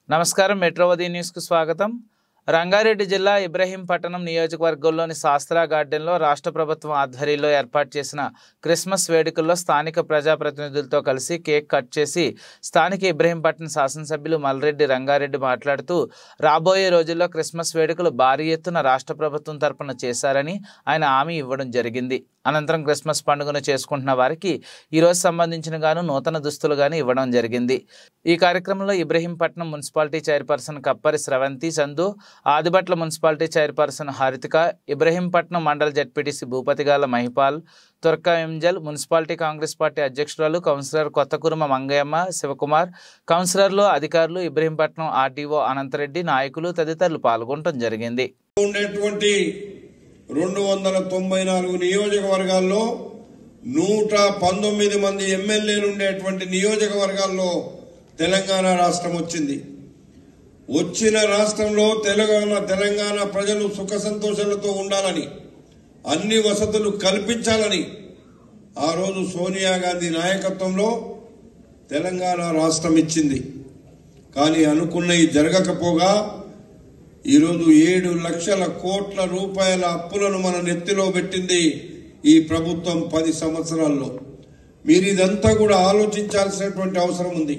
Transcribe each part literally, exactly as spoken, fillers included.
నమస్కారం మెట్రోవది న్యూస్ కు స్వాగతం। రంగారెడ్డి జిల్లా ఇబ్రహీంపట్నం నియోజకవర్గంలోని శాస్త్రా గార్డెన్లో రాష్ట్ర ప్రభుత్వం ఆధ్వర్యంలో ఏర్పాటు చేసిన క్రిస్మస్ వేడుకల్లో స్థానిక ప్రజాప్రతినిధులతో కలిసి కేక్ కట్ చేసి స్థానిక ఇబ్రహీంపట్నం శాసనసభ్యులు మల్రెడ్డి రంగారెడ్డి మాట్లాడుతూ రాబోయే రోజుల్లో క్రిస్మస్ వేడుకలు భారీ ఎత్తున రాష్ట్ర ప్రభుత్వం తరపున చేశారని ఆయన హామీ ఇవ్వడం జరిగింది। అనంతరం క్రిస్మస్ పండుగను చేసుకుంటున్న వారికి ఈ రోజు సంబంధించిన గాను నూతన దుస్తులు గాని ఇవ్వడం జరిగింది। ఈ కార్యక్రమంలో Ibrahimpatnam municipality chairperson Kappari Sravanthi Sandhu, Adibatla municipality chairperson Harithika, Ibrahimpatnam mandal ZPTC Bhupathigala Mahipal, Turka Enjal, municipality Congress party అధ్యక్షురాలు కౌన్సిలర్ కొత్తకురుమ మంగయ్యమ్మ, శివకుమార్, కౌన్సిలర్లు, అధికారులు, ఇబ్రహీంపట్నం ఆర్డీఓ అనంతరెడ్డి, నాయకులు తదితరులు పాల్గొనడం జరిగింది। రెండు వందల తొంభై నాలుగు నియోజకవర్గాల్లో నూట పంతొమ్మిది మంది ఎమ్మెల్యేలు ఉండేటువంటి నియోజకవర్గాల్లో తెలంగాణ రాష్ట్రం వచ్చింది। వచ్చిన రాష్ట్రంలో తెలంగాణ తెలంగాణ ప్రజలు సుఖ సంతోషాలతో ఉండాలని, అన్ని వసతులు కల్పించాలని ఆ రోజు సోనియా గాంధీ నాయకత్వంలో తెలంగాణ రాష్ట్రం ఇచ్చింది। కానీ అనుకున్నవి జరగకపోగా ఈరోజు ఏడు లక్షల కోట్ల రూపాయల అప్పులను మన నెత్తిలో పెట్టింది ఈ ప్రభుత్వం పది సంవత్సరాల్లో। మీరు ఇదంతా కూడా ఆలోచించాల్సినటువంటి అవసరం ఉంది।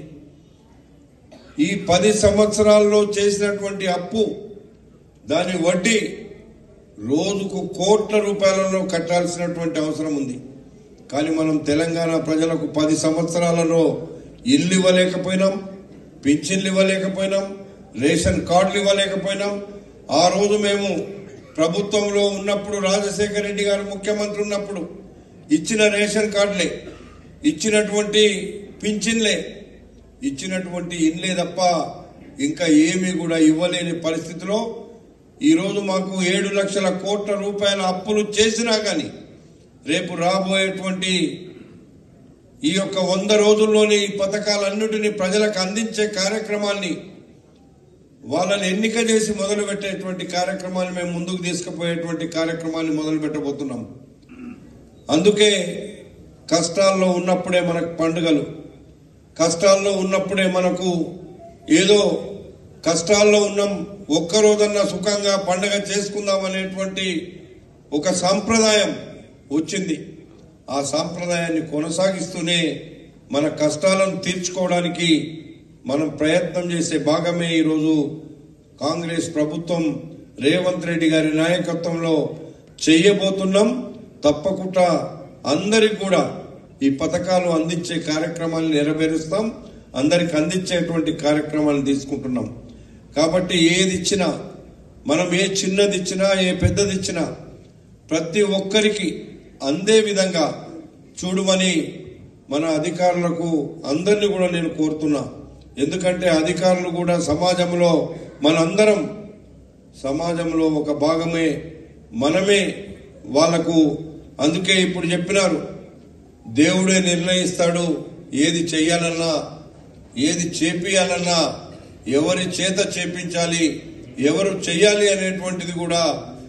ఈ పది సంవత్సరాల్లో చేసినటువంటి అప్పు, దాని వడ్డీ రోజుకు కోట్ల రూపాయలలో కట్టాల్సినటువంటి అవసరం ఉంది। కానీ మనం తెలంగాణ ప్రజలకు పది సంవత్సరాలలో ఇల్లు ఇవ్వలేకపోయినాం, పింఛన్లు ఇవ్వలేకపోయినాం, రేషన్ కార్డులు ఇవ్వలేకపోయినాం। ఆ రోజు మేము ప్రభుత్వంలో ఉన్నప్పుడు రాజశేఖర రెడ్డి గారు ముఖ్యమంత్రి ఉన్నప్పుడు ఇచ్చిన రేషన్ కార్డులే, ఇచ్చినటువంటి పింఛన్లే, ఇచ్చినటువంటి ఇన్లే తప్ప ఇంకా ఏమీ కూడా ఇవ్వలేని పరిస్థితిలో ఈరోజు మాకు ఏడు లక్షల కోట్ల రూపాయల అప్పులు చేసినా కానీ రేపు రాబోయేటువంటి ఈ యొక్క వంద రోజుల్లోని ఈ పథకాలన్నిటినీ ప్రజలకు అందించే కార్యక్రమాన్ని, వాళ్ళని ఎన్నిక చేసి మొదలు పెట్టేటువంటి కార్యక్రమాన్ని మేము ముందుకు తీసుకుపోయేటువంటి కార్యక్రమాన్ని మొదలు పెట్టబోతున్నాం। అందుకే కష్టాల్లో ఉన్నప్పుడే మనకు పండుగలు, కష్టాల్లో ఉన్నప్పుడే మనకు ఏదో కష్టాల్లో ఉన్నాం ఒక్కరోజన్నా సుఖంగా పండుగ చేసుకుందాం అనేటువంటి ఒక సాంప్రదాయం వచ్చింది। ఆ సాంప్రదాయాన్ని కొనసాగిస్తూనే మన కష్టాలను తీర్చుకోవడానికి మనం ప్రయత్నం చేసే భాగమే ఈరోజు కాంగ్రెస్ ప్రభుత్వం రేవంత్ రెడ్డి గారి నాయకత్వంలో చేయబోతున్నాం। తప్పకుండా అందరికి కూడా ఈ పథకాలు అందించే కార్యక్రమాలను నెరవేరుస్తాం, అందరికి అందించేటువంటి కార్యక్రమాలను తీసుకుంటున్నాం। కాబట్టి ఏది ఇచ్చినా, మనం ఏ చిన్నది ఇచ్చినా, ఏ పెద్దది ఇచ్చినా ప్రతి ఒక్కరికి అందే విధంగా చూడమని మన అధికారులకు అందరినీ కూడా నేను కోరుతున్నా। ఎందుకంటే అధికారులు కూడా సమాజంలో మనందరం సమాజంలో ఒక భాగమే, మనమే వాళ్లకు। అందుకే ఇప్పుడు చెప్పినారు, దేవుడే నిర్ణయిస్తాడు ఏది చెయ్యాలన్నా, ఏది చేపియాలన్నా, ఎవరి చేత చేపించాలి, ఎవరు చెయ్యాలి అనేటువంటిది కూడా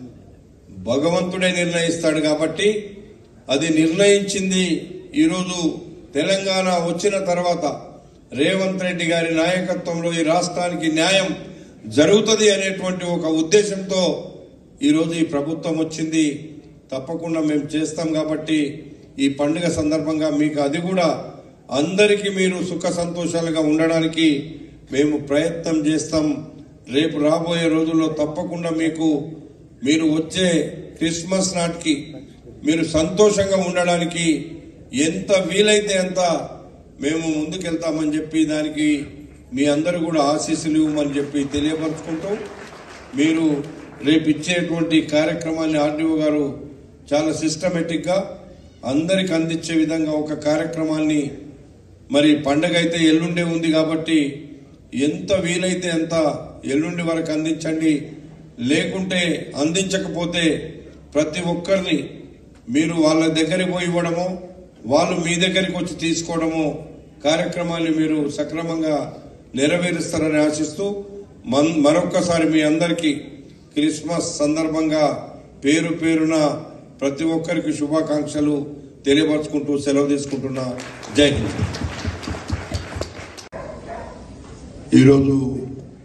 భగవంతుడే నిర్ణయిస్తాడు। కాబట్టి అది నిర్ణయించింది ఈరోజు తెలంగాణ వచ్చిన తర్వాత రేవంత్ రెడ్డి గారి నాయకత్వంలో ఈ రాష్ట్రానికి న్యాయం జరుగుతుంది అనేటువంటి ఒక ఉద్దేశంతో ఈరోజు ఈ ప్రభుత్వం వచ్చింది। తప్పకుండా మేము చేస్తాం। కాబట్టి ఈ పండుగ సందర్భంగా మీకు అది కూడా అందరికీ మీరు సుఖ సంతోషాలుగా ఉండడానికి మేము ప్రయత్నం చేస్తాం। రేపు రాబోయే రోజుల్లో తప్పకుండా మీకు మీరు వచ్చే క్రిస్మస్ నాటికి మీరు సంతోషంగా ఉండడానికి ఎంత వీలైతే అంత మేము ముందుకెళ్తామని చెప్పి దానికి మీ అందరూ కూడా ఆశీస్సులు ఇవ్వమని చెప్పి తెలియపరుచుకుంటూ, మీరు రేపు ఇచ్చేటువంటి కార్యక్రమాన్ని ఆర్డీఓ గారు చాలా సిస్టమేటిక్గా అందరికి అందించే విధంగా ఒక కార్యక్రమాన్ని, మరి పండగ అయితే ఎల్లుండే ఉంది కాబట్టి ఎంత వీలైతే అంత ఎల్లుండి వరకు అందించండి। లేకుంటే అందించకపోతే ప్రతి ఒక్కరిని మీరు వాళ్ళ దగ్గరికి పోయి ఇవ్వడము, వాళ్ళు మీ దగ్గరికి వచ్చి తీసుకోవడము కార్యక్రమాన్ని మీరు సక్రమంగా నెరవేరుస్తారని ఆశిస్తూ మరొక్కసారి మీ అందరికీ క్రిస్మస్ సందర్భంగా పేరు పేరున ప్రతి ఒక్కరికి శుభాకాంక్షలు తెలియపరుచుకుంటూ సెలవు తీసుకుంటున్నా। జై హింద్। ఈరోజు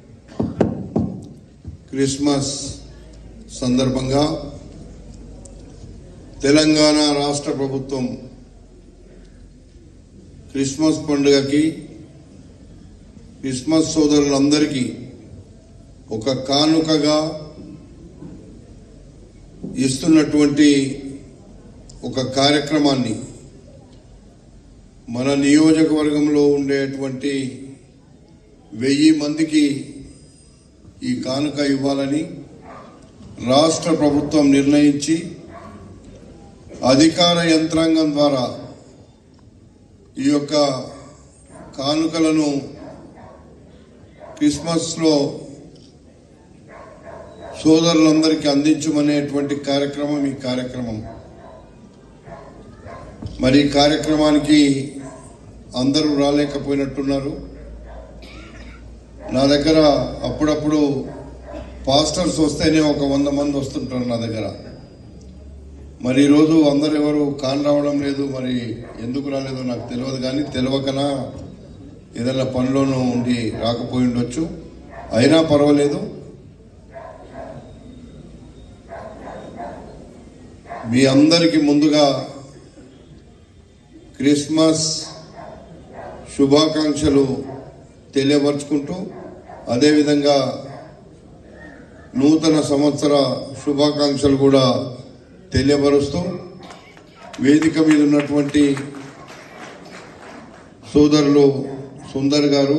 క్రిస్మస్ సందర్భంగా తెలంగాణ రాష్ట్ర ప్రభుత్వం క్రిస్మస్ పండుగకి క్రిస్మస్ సోదరులందరికీ ఒక కానుకగా ఇస్తున్నటువంటి ఒక కార్యక్రమాన్ని మన నియోజకవర్గంలో ఉండేటువంటి వెయ్యి మందికి ఈ కానుక ఇవ్వాలని రాష్ట్ర ప్రభుత్వం నిర్ణయించి అధికార యంత్రాంగం ద్వారా ఈ యొక్క కానుకలను క్రిస్మస్లో సోదరులందరికీ అందించమనేటువంటి కార్యక్రమం ఈ కార్యక్రమం. మరి ఈ కార్యక్రమానికి అందరూ రాలేకపోయినట్టున్నారు. నా దగ్గర అప్పుడప్పుడు పాస్టర్స్ వస్తేనే ఒక వంద మంది వస్తుంటారు నా దగ్గర. మరి ఈరోజు అందరు ఎవరు కాన్ రావడం లేదు. మరి ఎందుకు రాలేదో నాకు తెలియదు, కానీ తెలియకనా ఏదైనా పనిలోనూ ఉండి రాకపోయి ఉండొచ్చు. అయినా పర్వాలేదు, మీ అందరికీ ముందుగా క్రిస్మస్ శుభాకాంక్షలు తెలియపరుచుకుంటూ, అదేవిధంగా నూతన సంవత్సర శుభాకాంక్షలు కూడా తెలియపరుస్తూ, వేదిక మీద ఉన్నటువంటి సోదరులు సుందర్ గారు,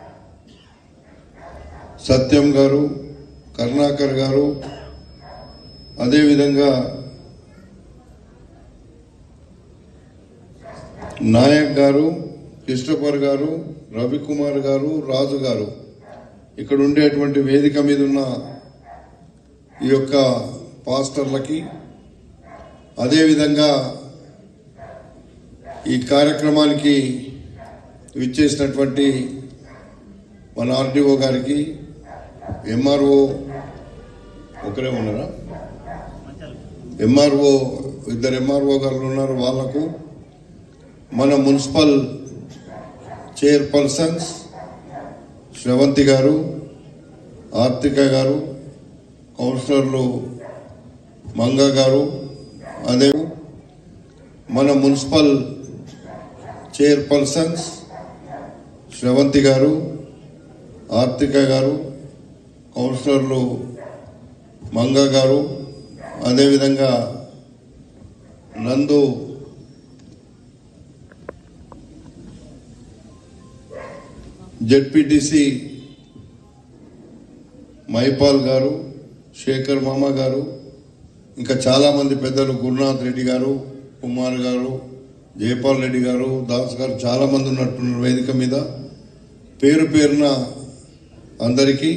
సత్యం గారు, కరుణాకర్ గారు, అదేవిధంగా నాయక్ గారు, క్రిస్టఫర్ గారు, రవికుమార్ గారు, రాజు గారు, ఇక్కడ ఉండేటువంటి వేదిక మీద ఉన్న ఈ యొక్క పాస్టర్లకి, అదేవిధంగా ఈ కార్యక్రమానికి విచ్చేసినటువంటి మన ఆర్డీఓ గారికి, ఎంఆర్ఓ ఒకరే ఉన్నారా, ఎంఆర్ఓ ఇద్దరు ఎంఆర్ఓ గారు ఉన్నారు, వాళ్లకు, మన మున్సిపల్ చైర్పర్సన్స్ శ్రవంతి గారు, ఆర్తిక గారు, కౌన్సిలర్లు మంగ గారు, అదే మన మున్సిపల్ చైర్పర్సన్స్ శ్రవంతి గారు, ఆర్తిక గారు, కౌన్సిలర్లు మంగ గారు, అదేవిధంగా నందు జెడ్పీటీసీ మైపాల్ గారు, శేఖర్ మామ గారు, ఇంకా చాలామంది పెద్దలు, గురునాథ్ రెడ్డి గారు, కుమార్ గారు, జయపాల్ రెడ్డి గారు, దాస్ గారు, చాలామంది ఉన్నట్టున్నారు వేదిక మీద. పేరు పేరున అందరికీ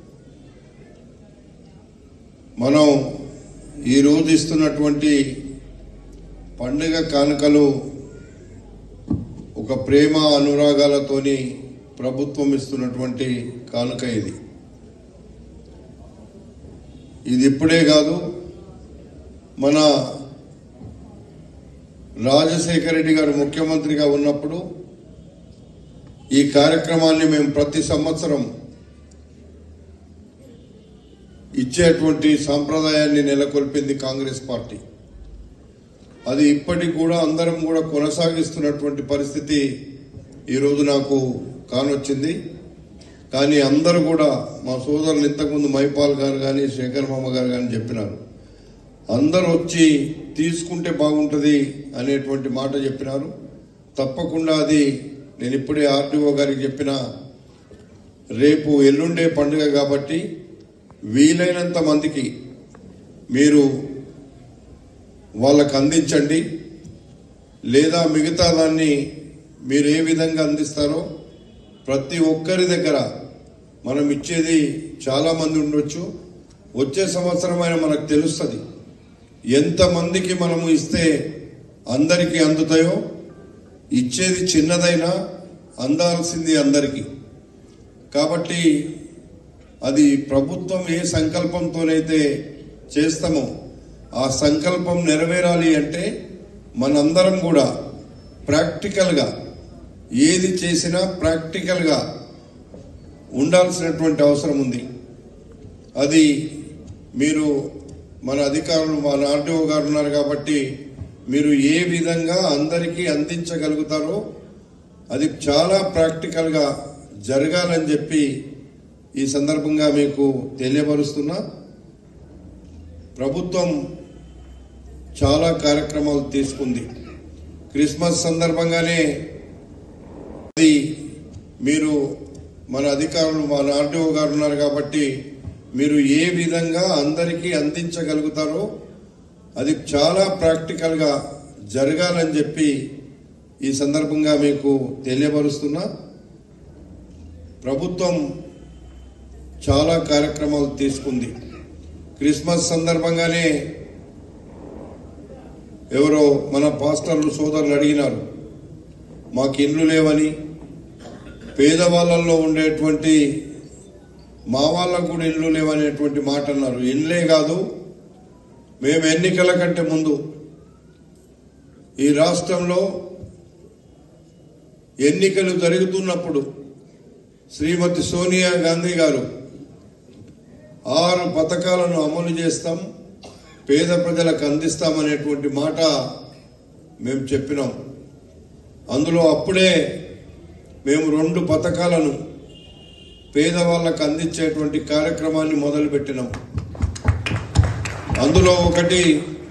మనం ఈరోజు ఇస్తున్నటువంటి పండుగ కానుకలు ఒక ప్రేమ అనురాగాలతోని ప్రభుత్వం ఇస్తున్నటువంటి కానుక ఇది. ఇది ఇప్పుడే కాదు, మన రాజశేఖర రెడ్డి గారు ముఖ్యమంత్రిగా ఉన్నప్పుడు ఈ కార్యక్రమాన్ని మేము ప్రతి సంవత్సరం ఇచ్చేటువంటి సాంప్రదాయాన్ని నెలకొల్పింది కాంగ్రెస్ పార్టీ. అది ఇప్పటికి కూడా అందరం కూడా కొనసాగిస్తున్నటువంటి పరిస్థితి ఈరోజు నాకు కానొచ్చింది. కానీ అందరూ కూడా, మా సోదరులు ఇంతకుముందు మైపాల్ గారు కానీ శేఖర్ మామ గారు కానీ చెప్పినారు, అందరూ వచ్చి తీసుకుంటే బాగుంటుంది అనేటువంటి మాట చెప్పినారు. తప్పకుండా అది నేను ఇప్పుడే ఆర్డీఓ గారికి చెప్పిన, రేపు ఎల్లుండే పండుగ కాబట్టి వీలైనంత మందికి మీరు వాళ్ళకు అందించండి, లేదా మిగతా దాన్ని మీరు ఏ విధంగా అందిస్తారో ప్రతి ఒక్కరి దగ్గర మనం ఇచ్చేది చాలా మంది ఉండొచ్చు. వచ్చే సంవత్సరం అయినా మనకు తెలుస్తుంది ఎంతమందికి మనము ఇస్తే అందరికీ అందుతాయో. ఇచ్చేది చిన్నదైనా అందాల్సింది అందరికీ. కాబట్టి అది ప్రభుత్వం ఏ సంకల్పంతోనైతే చేస్తామో ఆ సంకల్పం నెరవేరాలి అంటే మనందరం కూడా ప్రాక్టికల్గా ఏది చేసినా ప్రాక్టికల్గా ఉండాల్సినటువంటి అవసరం ఉంది. అది మీరు మన అధికారులు మన ఆర్డీఓ గారు ఉన్నారు కాబట్టి మీరు ఏ విధంగా అందరికీ అందించగలుగుతారో అది చాలా ప్రాక్టికల్గా జరగాలని చెప్పి ఈ సందర్భంగా మీకు తెలియపరుస్తున్నా. ప్రభుత్వం చాలా కార్యక్రమాలు తీసుకుంది. క్రిస్మస్ సందర్భంగానే అది మీరు మన అధికారులు మన ఆర్డీఓ గారు ఉన్నారు కాబట్టి మీరు ఏ విధంగా అందరికీ అందించగలుగుతారో అది చాలా ప్రాక్టికల్గా జరగాలని చెప్పి ఈ సందర్భంగా మీకు తెలియపరుస్తున్నా. ప్రభుత్వం చాలా కార్యక్రమాలు తీసుకుంది. క్రిస్మస్ సందర్భంగానే ఎవరో మన పాస్టర్లు సోదరులు అడిగినారు, మాకు ఇండ్లు లేవని, పేదవాళ్ళల్లో ఉండేటువంటి మా వాళ్ళకు కూడా ఇల్లు లేవనేటువంటి మాట అన్నారు. ఇండ్లే కాదు, మేము ఎన్నికల కంటే ముందు ఈ రాష్ట్రంలో ఎన్నికలు జరుగుతున్నప్పుడు శ్రీమతి సోనియా గాంధీ గారు ఆరు పథకాలను అమలు చేస్తాం, పేద ప్రజలకు అందిస్తామనేటువంటి మాట మేము చెప్పినాం. అందులో అప్పుడే మేము రెండు పథకాలను పేదవాళ్ళకు అందించేటువంటి కార్యక్రమాన్ని మొదలుపెట్టినాం. అందులో ఒకటి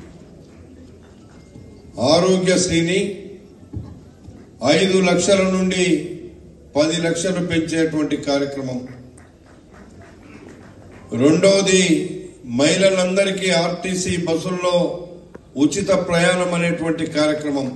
ఆరోగ్యశ్రీని ఐదు లక్షల నుండి పది లక్షలు పెంచేటువంటి కార్యక్రమం. రెండవది మహిళలందరికీ ఆర్టీసీ బస్సుల్లో ఉచిత ప్రయాణం అనేటువంటి కార్యక్రమం.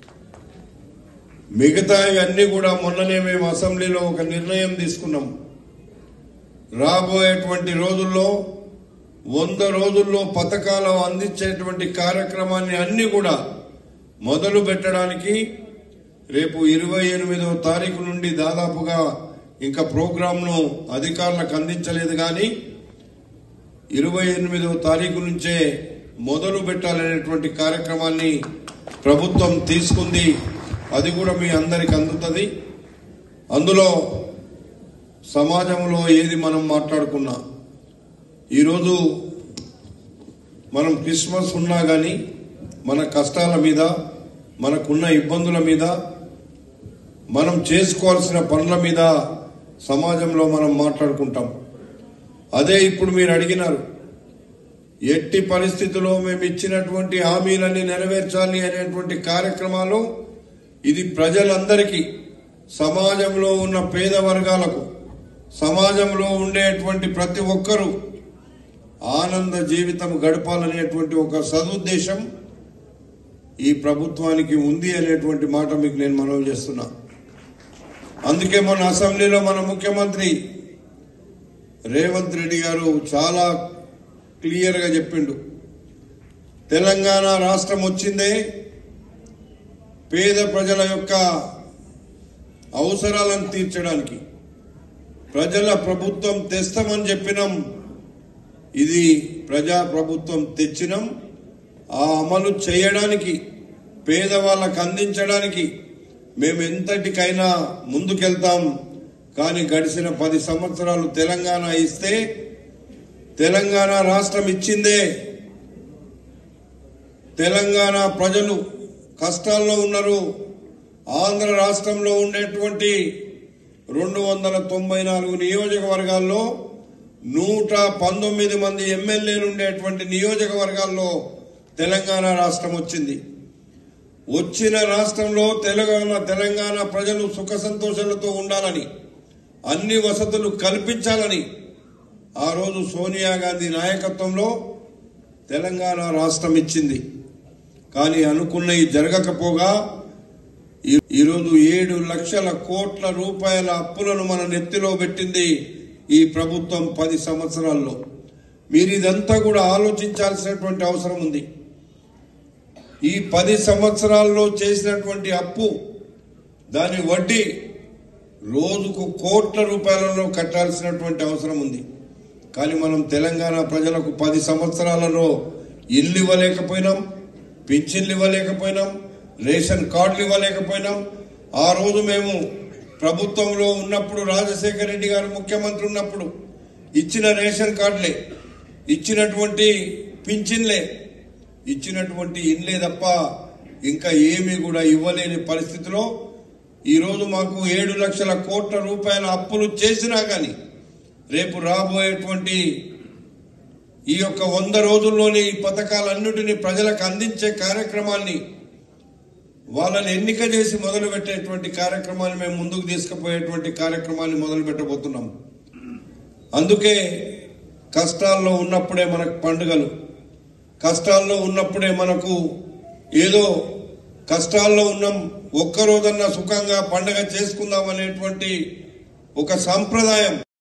మిగతా ఇవన్నీ కూడా మొన్ననే మేము అసెంబ్లీలో ఒక నిర్ణయం తీసుకున్నాం. రాబోయేటువంటి రోజుల్లో వంద రోజుల్లో పథకాలు అందించేటువంటి కార్యక్రమాన్ని అన్ని కూడా మొదలు పెట్టడానికి రేపు ఇరవై ఎనిమిదవ తారీఖు నుండి దాదాపుగా ఇంకా ప్రోగ్రాంను అధికారులకు అందించలేదు, కానీ ఇరవై ఎనిమిదవ తారీఖు నుంచే మొదలు పెట్టాలనేటువంటి కార్యక్రమాన్ని ప్రభుత్వం తీసుకుంది. అది కూడా మీ అందరికి అందుతుంది. అందులో సమాజంలో ఏది మనం మాట్లాడుకున్నా, ఈరోజు మనం క్రిస్మస్ ఉన్నా కానీ మన కష్టాల మీద, మనకున్న ఇబ్బందుల మీద, మనం చేసుకోవాల్సిన పనుల మీద సమాజంలో మనం మాట్లాడుకుంటాం. అదే ఇప్పుడు మీరు అడిగినారు, ఎట్టి పరిస్థితుల్లో మేము ఇచ్చినటువంటి హామీలన్నీ నెరవేర్చాలి అనేటువంటి కార్యక్రమాలు ఇది ప్రజలందరికీ, సమాజంలో ఉన్న పేద వర్గాలకు, సమాజంలో ఉండేటువంటి ప్రతి ఒక్కరూ ఆనంద జీవితం గడపాలనేటువంటి ఒక సదుద్దేశం ఈ ప్రభుత్వానికి ఉంది అనేటువంటి మాట మీకు నేను మనవి చేస్తున్నా. అందుకే మన అసెంబ్లీలో మన ముఖ్యమంత్రి రేవంత్ రెడ్డి గారు చాలా క్లియర్గా చెప్పిండు, తెలంగాణ రాష్ట్రం వచ్చిందే పేద ప్రజల యొక్క అవసరాలను తీర్చడానికి. ప్రజల ప్రభుత్వం తెస్తామని చెప్పినాం, ఇది ప్రజా ప్రభుత్వం తెచ్చినాం. ఆ అమలు చేయడానికి, పేదవాళ్ళకు అందించడానికి మేము ఎంతటికైనా ముందుకెళ్తాం. కానీ గడిచిన పది సంవత్సరాలు తెలంగాణ ఇస్తే, తెలంగాణ రాష్ట్రం ఇచ్చిందే తెలంగాణ ప్రజలు కష్టాల్లో ఉన్నారు. ఆంధ్ర రాష్ట్రంలో ఉండేటువంటి రెండు వందల తొంభై నాలుగు నియోజకవర్గాల్లో నూట పంతొమ్మిది మంది ఎమ్మెల్యేలు ఉండేటువంటి నియోజకవర్గాల్లో తెలంగాణ రాష్ట్రం వచ్చింది. వచ్చిన రాష్ట్రంలో తెలంగాణ తెలంగాణ ప్రజలు సుఖ సంతోషాలతో ఉండాలని, అన్ని వసతులు కల్పించాలని ఆ రోజు సోనియా గాంధీ నాయకత్వంలో తెలంగాణ రాష్ట్రం ఇచ్చింది. కానీ అనుకున్నవి జరగకపోగా ఈరోజు ఏడు లక్షల కోట్ల రూపాయల అప్పులను మన నెత్తిలో పెట్టింది ఈ ప్రభుత్వం పది సంవత్సరాల్లో. మీరు ఇదంతా కూడా ఆలోచించాల్సినటువంటి అవసరం ఉంది. ఈ పది సంవత్సరాల్లో చేసినటువంటి అప్పు, దాని వడ్డీ రోజుకు కోట్ల రూపాయలలో కట్టాల్సినటువంటి అవసరం ఉంది. కానీ మనం తెలంగాణ ప్రజలకు పది సంవత్సరాలలో ఇల్లు ఇవ్వలేకపోయినాం, పింఛన్లు ఇవ్వలేకపోయినాం, రేషన్ కార్డులు ఇవ్వలేకపోయినాం. ఆ రోజు మేము ప్రభుత్వంలో ఉన్నప్పుడు, రాజశేఖర రెడ్డి గారు ముఖ్యమంత్రి ఉన్నప్పుడు ఇచ్చిన రేషన్ కార్డులే, ఇచ్చినటువంటి పింఛన్లే, ఇచ్చినటువంటి ఇన్లే తప్ప ఇంకా ఏమీ కూడా ఇవ్వలేని పరిస్థితిలో ఈరోజు మాకు ఏడు లక్షల కోట్ల రూపాయల అప్పులు చేసినా కానీ రేపు రాబోయేటువంటి ఈ యొక్క వంద రోజుల్లోని ఈ పథకాలన్నిటినీ ప్రజలకు అందించే కార్యక్రమాన్ని, వాళ్ళని ఎన్నిక చేసి మొదలు పెట్టేటువంటి కార్యక్రమాన్ని మేము ముందుకు తీసుకుపోయేటువంటి కార్యక్రమాన్ని మొదలు పెట్టబోతున్నాం. అందుకే కష్టాల్లో ఉన్నప్పుడే మనకు పండుగలు, కష్టాల్లో ఉన్నప్పుడే మనకు ఏదో కష్టాల్లో ఉన్నాం ఒక్కరోజన్నా సుఖంగా పండుగ చేసుకుందాం అనేటువంటి ఒక సంప్రదాయం